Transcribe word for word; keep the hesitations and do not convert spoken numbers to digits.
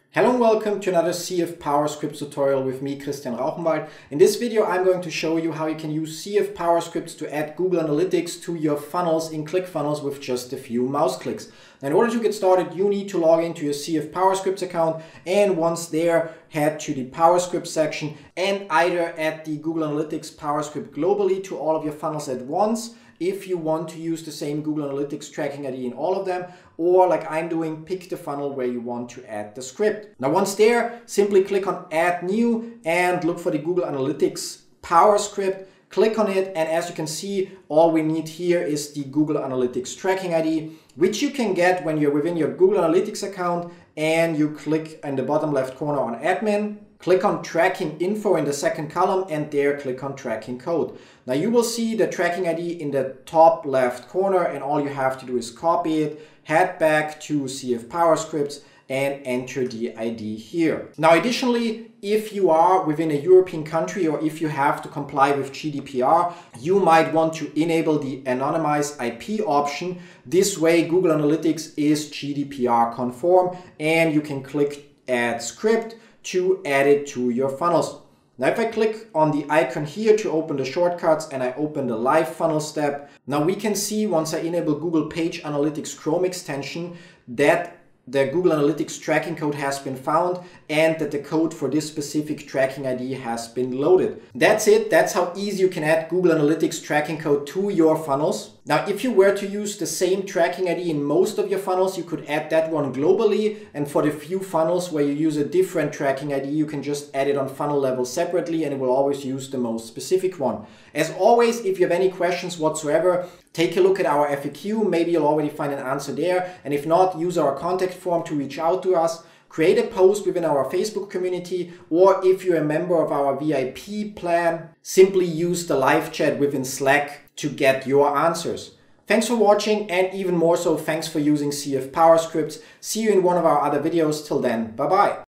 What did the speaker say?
Hello and welcome to another C F PowerScript tutorial with me, Christian Rauchenwald. In this video, I'm going to show you how you can use C F PowerScripts to add Google Analytics to your funnels in Clickfunnels with just a few mouse clicks. Now, in order to get started, you need to log into your C F PowerScripts account, and once there, head to the PowerScript section and either add the Google Analytics PowerScript globally to all of your funnels at once, if you want to use the same Google Analytics tracking I D in all of them, or like I'm doing, pick the funnel where you want to add the script. Now once there, simply click on Add New and look for the Google Analytics PowerScript. Click on it, and as you can see, all we need here is the Google Analytics tracking I D, which you can get when you're within your Google Analytics account and you click in the bottom left corner on Admin. Click on Tracking Info in the second column, and there click on Tracking Code. Now you will see the tracking I D in the top left corner, and all you have to do is copy it, head back to C F PowerScripts and enter the I D here. Now additionally, if you are within a European country or if you have to comply with G D P R, you might want to enable the anonymized I P option. This way Google Analytics is G D P R conform, and you can click Add Script to add it to your funnels. Now if I click on the icon here to open the shortcuts and I open the live funnel step, now we can see once I enable Google Page Analytics Chrome extension that the Google Analytics tracking code has been found and that the code for this specific tracking I D has been loaded. That's it. That's how easy you can add Google Analytics tracking code to your funnels. Now, if you were to use the same tracking I D in most of your funnels, you could add that one globally. And for the few funnels where you use a different tracking I D, you can just add it on funnel level separately, and it will always use the most specific one. As always, if you have any questions whatsoever, take a look at our F A Q. Maybe you'll already find an answer there. And if not, use our contact form to reach out to us. Create a post within our Facebook community, or if you're a member of our V I P plan, simply use the live chat within Slack to get your answers. Thanks for watching, and even more so, thanks for using C F PowerScripts. See you in one of our other videos. Till then, bye bye.